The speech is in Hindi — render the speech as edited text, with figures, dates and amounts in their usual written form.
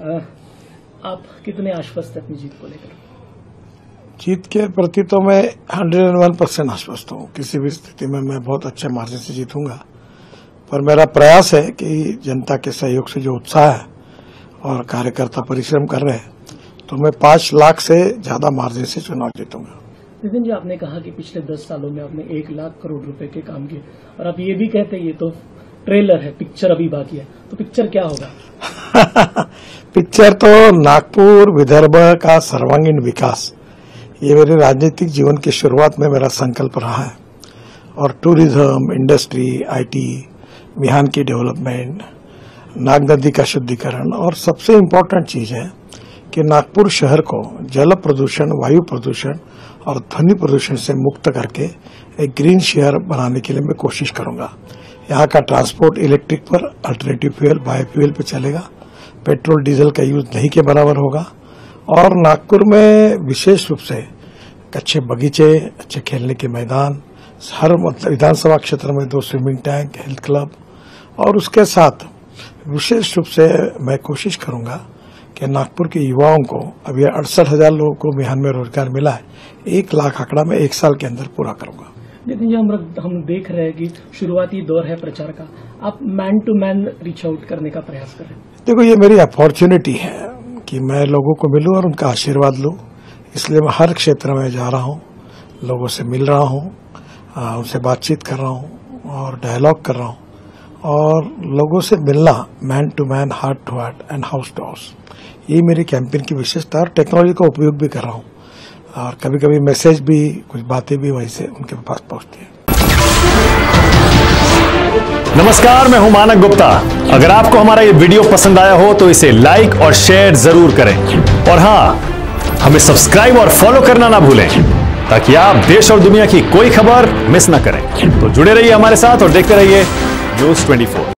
आप कितने आश्वस्त हैं अपनी जीत को लेकर? जीत के प्रति तो मैं 101% आश्वस्त हूँ। किसी भी स्थिति में मैं बहुत अच्छे मार्जिन से जीतूंगा, पर मेरा प्रयास है कि जनता के सहयोग से जो उत्साह है और कार्यकर्ता परिश्रम कर रहे हैं, तो मैं 5 लाख से ज्यादा मार्जिन से चुनाव जीतूंगा। नितिन जी, आपने कहा कि पिछले 10 सालों में आपने 1 लाख करोड़ रुपए के काम किए, और आप ये भी कहते हैं ये तो ट्रेलर है, पिक्चर अभी बाकी है। तो पिक्चर क्या होगा? पिक्चर तो नागपुर विदर्भ का सर्वांगीण विकास, ये मेरे राजनीतिक जीवन की शुरुआत में मेरा संकल्प रहा है। और टूरिज्म, इंडस्ट्री, आईटी, बिहान की डेवलपमेंट, नाग नदी का शुद्धिकरण, और सबसे इम्पोर्टेंट चीज है कि नागपुर शहर को जल प्रदूषण, वायु प्रदूषण और ध्वनि प्रदूषण से मुक्त करके एक ग्रीन शहर बनाने के लिए मैं कोशिश करूंगा। यहाँ का ट्रांसपोर्ट इलेक्ट्रिक पर, अल्टरनेटिव फ्यूल, बायोफ्यूल पे चलेगा। पेट्रोल डीजल का यूज नहीं के बराबर होगा। और नागपुर में विशेष रूप से अच्छे बगीचे, अच्छे खेलने के मैदान, हर विधानसभा क्षेत्र में 2 स्विमिंग टैंक, हेल्थ क्लब, और उसके साथ विशेष रूप से मैं कोशिश करूंगा कि नागपुर के युवाओं को, अभी 68,000 लोगों को बिहार में रोजगार मिला है, 1 लाख आंकड़ा में 1 साल के अंदर पूरा करूंगा। नितिन जी, हम देख रहे हैं कि शुरुआती दौर है प्रचार का, आप man to man reach out करने का प्रयास कर रहे हैं। देखो, ये मेरी अपॉर्चुनिटी है कि मैं लोगों को मिलूं और उनका आशीर्वाद लूं, इसलिए मैं हर क्षेत्र में जा रहा हूं, लोगों से मिल रहा हूं, उनसे बातचीत कर रहा हूं और डायलॉग कर रहा हूं। और लोगों से मिलना man to man, heart to heart and house to house, ये मेरी कैंपेन की विशेषता। और टेक्नोलॉजी का उपयोग भी कर रहा हूं, और कभी कभी मैसेज भी, कुछ बातें भी वहीं से उनके पास पहुंचती हैं। नमस्कार, मैं हूं मानक गुप्ता। अगर आपको हमारा ये वीडियो पसंद आया हो तो इसे लाइक और शेयर जरूर करें, और हां, हमें सब्सक्राइब और फॉलो करना ना भूलें, ताकि आप देश और दुनिया की कोई खबर मिस ना करें। तो जुड़े रहिए हमारे साथ और देखते रहिए न्यूज़ 24।